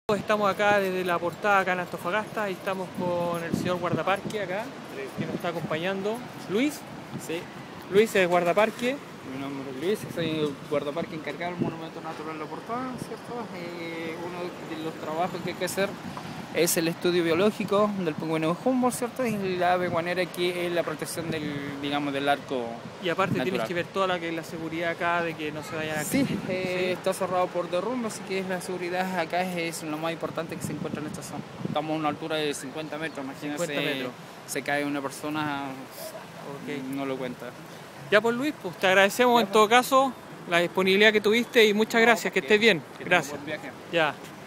Estamos acá desde la portada acá en Antofagasta y estamos con el señor guardaparque acá, que nos está acompañando. Luis, Sí, Luis es guardaparque. mi nombre es Luis, soy guardaparque encargado del Monumento Natural La Portada, ¿cierto? Uno de los trabajos que hay que hacer es el estudio biológico del pingüino Humboldt, ¿cierto? Y la ave guanera, que es la protección del, digamos, del arco Y aparte natural. tienes que ver toda la seguridad acá de que no se vayan a... Sí, está cerrado por derrumbe, así que la seguridad acá es lo más importante que se encuentra en esta zona. Estamos a una altura de 50 metros, imagínate, 50 metros. se cae una persona, Ok. no lo cuenta. Ya pues Luis, pues te agradecemos en todo caso la disponibilidad que tuviste y muchas gracias, que estés bien. Que tenga Gracias. buen viaje. Ya.